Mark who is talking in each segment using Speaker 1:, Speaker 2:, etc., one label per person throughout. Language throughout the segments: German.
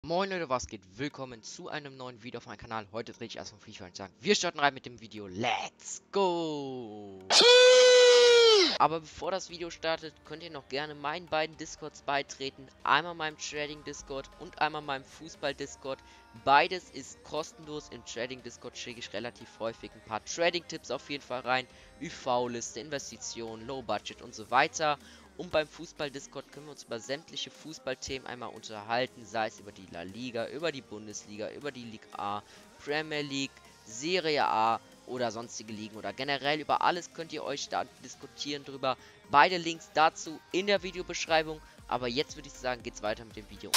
Speaker 1: Moin Leute, was geht? Willkommen zu einem neuen Video auf meinem Kanal. Heute drehe ich erstmal Free Fire und sagen, wir starten rein mit dem Video. Let's go! Aber bevor das Video startet, könnt ihr noch gerne meinen beiden Discords beitreten. Einmal meinem Trading Discord und einmal meinem Fußball Discord. Beides ist kostenlos. Im Trading Discord schicke ich relativ häufig ein paar Trading Tipps auf jeden Fall rein. UV-Liste, Investitionen, Low Budget und so weiter. Und beim Fußball-Discord können wir uns über sämtliche Fußballthemen einmal unterhalten, sei es über die La Liga, über die Bundesliga, über die Liga A, Premier League, Serie A oder sonstige Ligen oder generell über alles könnt ihr euch da diskutieren drüber. Beide Links dazu in der Videobeschreibung. Aber jetzt würde ich sagen, geht's weiter mit dem Video.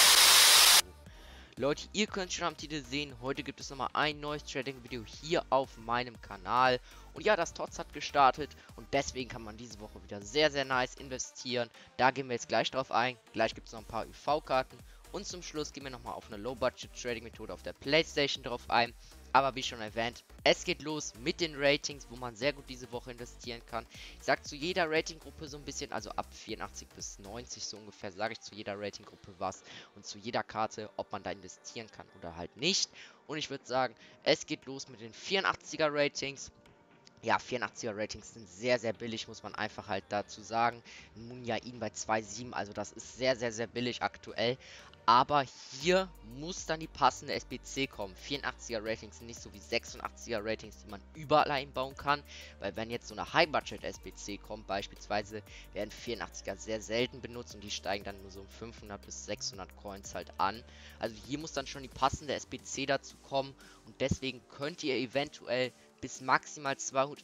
Speaker 1: Leute, ihr könnt schon am Titel sehen, heute gibt es nochmal ein neues Trading-Video hier auf meinem Kanal. Und ja, das TOTS hat gestartet und deswegen kann man diese Woche wieder sehr, sehr nice investieren. Da gehen wir jetzt gleich drauf ein. Gleich gibt es noch ein paar UV-Karten. Und zum Schluss gehen wir nochmal auf eine Low-Budget-Trading-Methode auf der Playstation drauf ein. Aber wie schon erwähnt, es geht los mit den Ratings, wo man sehr gut diese Woche investieren kann. Ich sage zu jeder Ratinggruppe so ein bisschen, also ab 84 bis 90 so ungefähr, sage ich zu jeder Ratinggruppe was und zu jeder Karte, ob man da investieren kann oder halt nicht. Und ich würde sagen, es geht los mit den 84er Ratings. Ja, 84er Ratings sind sehr, sehr billig, muss man einfach halt dazu sagen. Munjain bei 2,7, also das ist sehr, sehr, sehr billig aktuell. Aber hier muss dann die passende SBC kommen. 84er Ratings sind nicht so wie 86er Ratings, die man überall einbauen kann. Weil wenn jetzt so eine High-Budget SBC kommt, beispielsweise, werden 84er sehr selten benutzt und die steigen dann nur so um 500 bis 600 Coins halt an. Also hier muss dann schon die passende SBC dazu kommen und deswegen könnt ihr eventuell bis maximal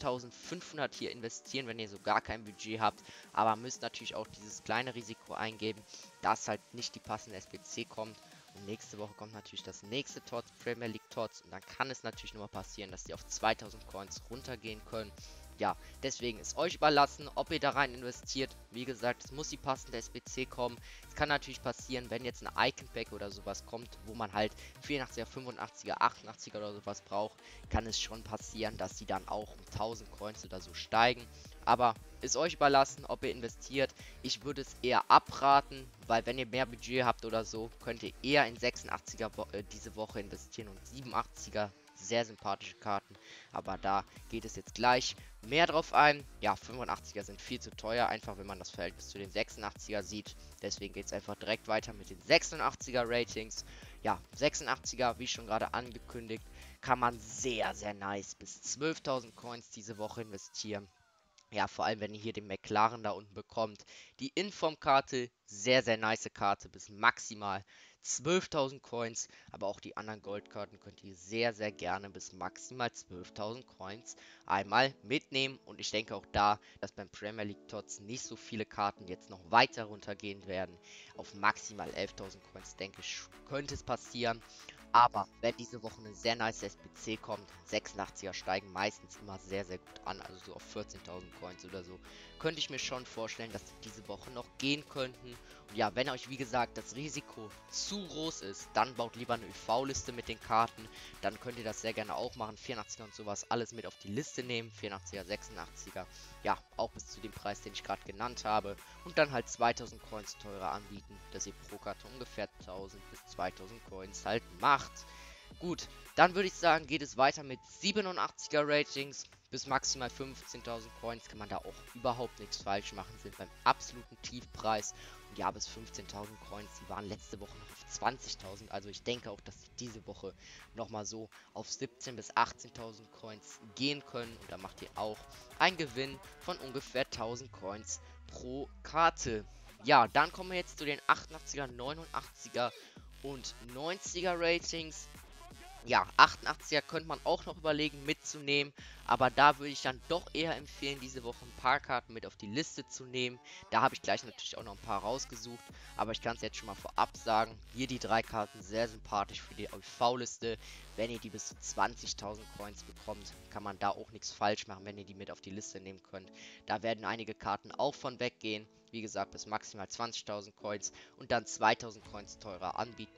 Speaker 1: 2500 hier investieren, wenn ihr so gar kein Budget habt. Aber müsst natürlich auch dieses kleine Risiko eingeben, dass halt nicht die passende SBC kommt. Und nächste Woche kommt natürlich das nächste TOTS, Premier League TOTS. Und dann kann es natürlich nur mal passieren, dass die auf 2000 Coins runtergehen können. Ja, deswegen ist euch überlassen, ob ihr da rein investiert. Wie gesagt, es muss die passende SBC kommen. Es kann natürlich passieren, wenn jetzt ein Icon Pack oder sowas kommt, wo man halt 84er, 85er, 88er oder sowas braucht, kann es schon passieren, dass die dann auch um 1000 Coins oder so steigen. Aber ist euch überlassen, ob ihr investiert. Ich würde es eher abraten, weil wenn ihr mehr Budget habt oder so, könnt ihr eher in 86er diese Woche investieren und 87er. Sehr sympathische Karten, aber da geht es jetzt gleich mehr drauf ein. Ja, 85er sind viel zu teuer, einfach wenn man das Verhältnis zu den 86er sieht. Deswegen geht es einfach direkt weiter mit den 86er Ratings. Ja, 86er, wie schon gerade angekündigt, kann man sehr, sehr nice bis 12.000 Coins diese Woche investieren. Ja, vor allem, wenn ihr hier den McLaren da unten bekommt. Die Inform-Karte, sehr, sehr nice Karte, bis maximal 12.000 Coins. Aber auch die anderen Goldkarten könnt ihr sehr, sehr gerne bis maximal 12.000 Coins einmal mitnehmen. Und ich denke auch da, dass beim Premier League Tots nicht so viele Karten jetzt noch weiter runtergehen werden. Auf maximal 11.000 Coins, denke ich, könnte es passieren. Aber wenn diese Woche eine sehr nice SBC kommt, 86er steigen meistens immer sehr, sehr gut an, also so auf 14.000 Coins oder so, könnte ich mir schon vorstellen, dass die diese Woche noch gehen könnten. Und ja, wenn euch wie gesagt das Risiko zu groß ist, dann baut lieber eine UV-Liste mit den Karten. Dann könnt ihr das sehr gerne auch machen. 84er und sowas alles mit auf die Liste nehmen. 84er, 86er. Ja, auch bis zu dem Preis, den ich gerade genannt habe. Und dann halt 2000 Coins teurer anbieten, dass ihr pro Karte ungefähr 1000 bis 2000 Coins halt macht. Gut, dann würde ich sagen, geht es weiter mit 87er Ratings. Bis maximal 15.000 Coins kann man da auch überhaupt nichts falsch machen, sind beim absoluten Tiefpreis. Und ja, bis 15.000 Coins, die waren letzte Woche noch auf 20.000. Also ich denke auch, dass sie diese Woche nochmal so auf 17.000 bis 18.000 Coins gehen können. Und da macht ihr auch einen Gewinn von ungefähr 1000 Coins pro Karte. Ja, dann kommen wir jetzt zu den 88er, 89er und 90er Ratings. Ja, 88er könnte man auch noch überlegen mitzunehmen, aber da würde ich dann doch eher empfehlen, diese Woche ein paar Karten mit auf die Liste zu nehmen. Da habe ich gleich natürlich auch noch ein paar rausgesucht, aber ich kann es jetzt schon mal vorab sagen. Hier die drei Karten sehr sympathisch für die UV-Liste. Wenn ihr die bis zu 20.000 Coins bekommt, kann man da auch nichts falsch machen, wenn ihr die mit auf die Liste nehmen könnt. Da werden einige Karten auch von weggehen. Wie gesagt, bis maximal 20.000 Coins und dann 2.000 Coins teurer anbieten.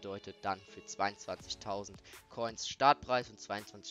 Speaker 1: bedeutet dann für 22.000 Coins Startpreis und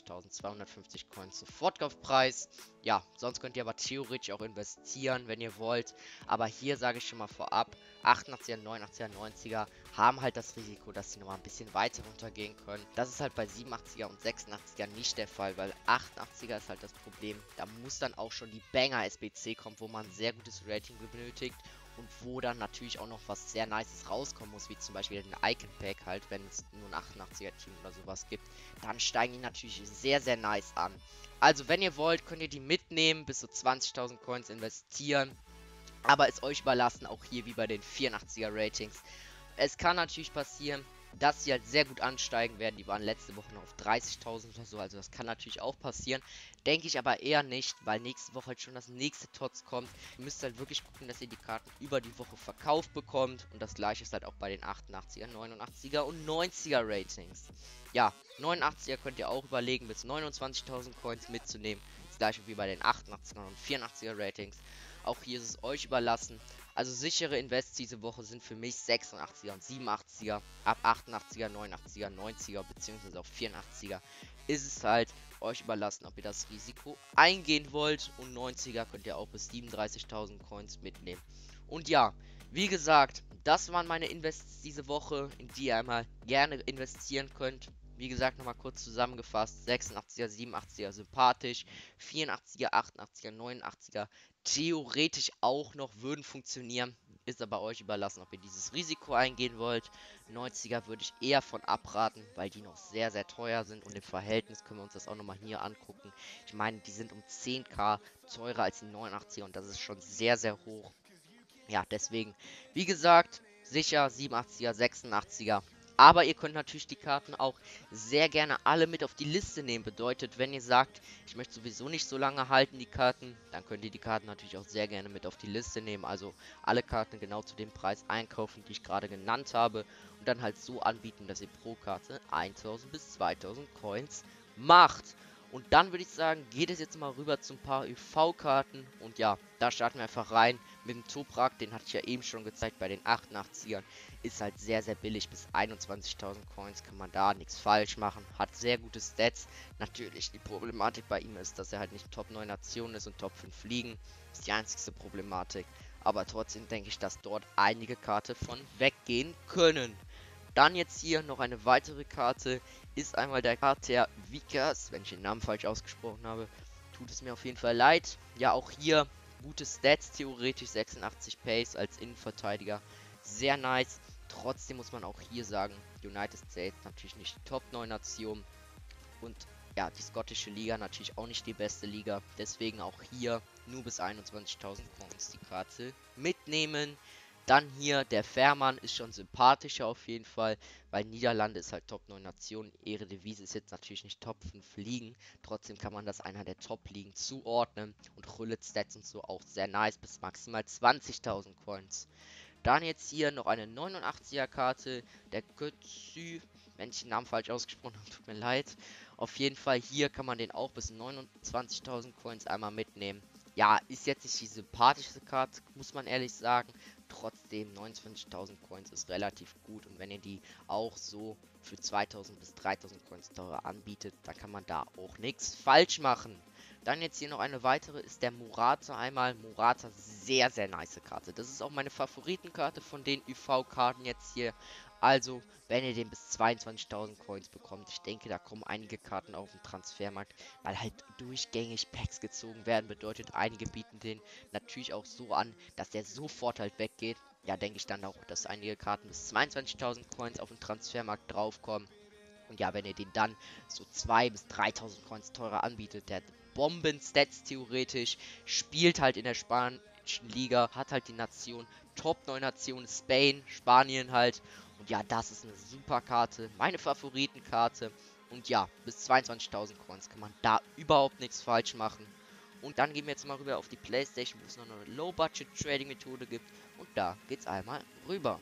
Speaker 1: 22.250 Coins Sofortkaufpreis. Ja, sonst könnt ihr aber theoretisch auch investieren, wenn ihr wollt. Aber hier sage ich schon mal vorab, 88er, 89er, 90er haben halt das Risiko, dass sie nochmal ein bisschen weiter runtergehen können. Das ist halt bei 87er und 86er nicht der Fall, weil 88er ist halt das Problem. Da muss dann auch schon die Banger SBC kommen, wo man ein sehr gutes Rating benötigt. Und wo dann natürlich auch noch was sehr Nices rauskommen muss, wie zum Beispiel ein Icon Pack halt, wenn es nur ein 88er Team oder sowas gibt, dann steigen die natürlich sehr, sehr nice an. Also wenn ihr wollt, könnt ihr die mitnehmen, bis zu 20.000 Coins investieren, aber ist euch überlassen, auch hier wie bei den 84er Ratings. Es kann natürlich passieren, dass sie halt sehr gut ansteigen werden. Die waren letzte Woche noch auf 30.000 oder so. Also das kann natürlich auch passieren. Denke ich aber eher nicht, weil nächste Woche halt schon das nächste TOTS kommt. Ihr müsst halt wirklich gucken, dass ihr die Karten über die Woche verkauft bekommt. Und das gleiche ist halt auch bei den 88er, 89er und 90er Ratings. Ja, 89er könnt ihr auch überlegen, bis 29.000 Coins mitzunehmen. Das gleiche wie bei den 88er und 84er Ratings. Auch hier ist es euch überlassen. Also sichere Invests diese Woche sind für mich 86er und 87er. Ab 88er, 89er, 90er bzw. auch 84er ist es halt euch überlassen, ob ihr das Risiko eingehen wollt. Und 90er könnt ihr auch bis 37.000 Coins mitnehmen. Und ja, wie gesagt, das waren meine Invests diese Woche, in die ihr einmal gerne investieren könnt. Wie gesagt, nochmal kurz zusammengefasst, 86er, 87er sympathisch, 84er, 88er, 89er theoretisch auch noch würden funktionieren. Ist aber euch überlassen, ob ihr dieses Risiko eingehen wollt. 90er würde ich eher von abraten, weil die noch sehr, sehr teuer sind. Und im Verhältnis können wir uns das auch nochmal hier angucken. Ich meine, die sind um 10.000 teurer als die 89er und das ist schon sehr, sehr hoch. Ja, deswegen, wie gesagt, sicher 87er, 86er. Aber ihr könnt natürlich die Karten auch sehr gerne alle mit auf die Liste nehmen. Bedeutet, wenn ihr sagt, ich möchte sowieso nicht so lange halten, die Karten, dann könnt ihr die Karten natürlich auch sehr gerne mit auf die Liste nehmen. Also alle Karten genau zu dem Preis einkaufen, die ich gerade genannt habe. Und dann halt so anbieten, dass ihr pro Karte 1000 bis 2000 Coins macht. Und dann würde ich sagen, geht es jetzt mal rüber zu ein paar UV-Karten. Und ja, da starten wir einfach rein mit dem Toprak. Den hatte ich ja eben schon gezeigt bei den 88ern. Ist halt sehr, sehr billig. Bis 21.000 Coins kann man da nichts falsch machen. Hat sehr gute Stats. Natürlich, die Problematik bei ihm ist, dass er halt nicht Top 9 Nationen ist und Top 5 Fliegen. Ist die einzigste Problematik. Aber trotzdem denke ich, dass dort einige Karten von weggehen können. Dann jetzt hier noch eine weitere Karte, ist einmal der Kater Vikas. Wenn ich den Namen falsch ausgesprochen habe, tut es mir auf jeden Fall leid. Ja, auch hier gute Stats, theoretisch 86 Pace als Innenverteidiger. Sehr nice. Trotzdem muss man auch hier sagen, United States natürlich nicht die Top 9 Nation. Und ja, die skottische Liga natürlich auch nicht die beste Liga. Deswegen auch hier nur bis 21.000 Coins die Karte mitnehmen. Dann hier der Fährmann ist schon sympathischer auf jeden Fall, weil Niederlande ist halt Top 9 Nation. Eredivisie ist jetzt natürlich nicht Top 5 Ligen. Trotzdem kann man das einer der Top Ligen zuordnen. Und Rullet Stats und so auch sehr nice, bis maximal 20.000 Coins. Dann jetzt hier noch eine 89er Karte, der Götze. Wenn ich den Namen falsch ausgesprochen habe, tut mir leid. Auf jeden Fall hier kann man den auch bis 29.000 Coins einmal mitnehmen. Ja, ist jetzt nicht die sympathischste Karte, muss man ehrlich sagen. Trotzdem 29.000 Coins ist relativ gut. Und wenn ihr die auch so für 2.000 bis 3.000 Coins teurer anbietet, dann kann man da auch nichts falsch machen. Dann jetzt hier noch eine weitere, ist der Murata einmal. Murata, sehr, sehr nice Karte. Das ist auch meine Favoritenkarte von den UV-Karten jetzt hier. Also, wenn ihr den bis 22.000 Coins bekommt, ich denke, da kommen einige Karten auf den Transfermarkt, weil halt durchgängig Packs gezogen werden. Bedeutet, einige bieten den natürlich auch so an, dass der sofort halt weggeht. Ja, denke ich dann auch, dass einige Karten bis 22.000 Coins auf den Transfermarkt draufkommen. Und ja, wenn ihr den dann so 2.000 bis 3.000 Coins teurer anbietet, der hat Bomben-Stats theoretisch, spielt halt in der spanischen Liga, hat halt die Nation, Top 9 Nation, Spanien halt. Und ja, das ist eine super Karte, meine Favoritenkarte. Und ja, bis 22.000 Coins kann man da überhaupt nichts falsch machen. Und dann gehen wir jetzt mal rüber auf die Playstation, wo es noch eine Low-Budget-Trading-Methode gibt. Und da geht's einmal rüber.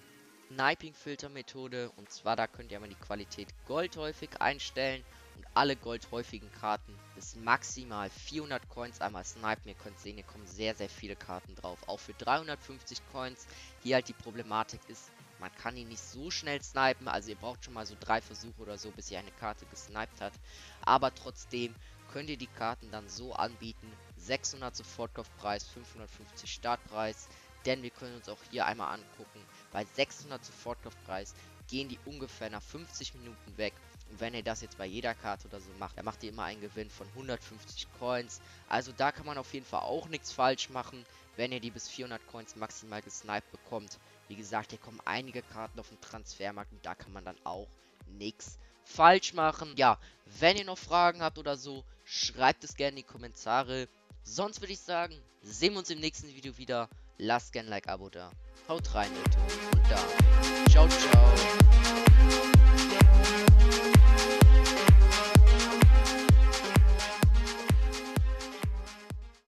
Speaker 1: Sniping-Filter-Methode, und zwar da könnt ihr einmal die Qualität Gold häufig einstellen und alle goldhäufigen Karten bis maximal 400 Coins einmal snipen. Ihr könnt sehen, hier kommen sehr, sehr viele Karten drauf, auch für 350 Coins. Hier halt die Problematik ist, Man kann ihn nicht so schnell snipen, also ihr braucht schon mal so 3 Versuche oder so, bis ihr eine Karte gesniped hat. Aber trotzdem könnt ihr die Karten dann so anbieten: 600 Sofortkaufpreis, 550 Startpreis. Denn wir können uns auch hier einmal angucken, bei 600 Sofortkaufpreis gehen die ungefähr nach 50 Minuten weg. Und wenn ihr das jetzt bei jeder Karte oder so macht, dann macht ihr immer einen Gewinn von 150 Coins. Also da kann man auf jeden Fall auch nichts falsch machen, wenn ihr die bis 400 Coins maximal gesniped bekommt. Wie gesagt, hier kommen einige Karten auf den Transfermarkt und da kann man dann auch nichts falsch machen. Ja, wenn ihr noch Fragen habt oder so, schreibt es gerne in die Kommentare. Sonst würde ich sagen, sehen wir uns im nächsten Video wieder. Lasst gerne ein Like, Abo da. Haut rein, Leute. Und da. Ciao, ciao.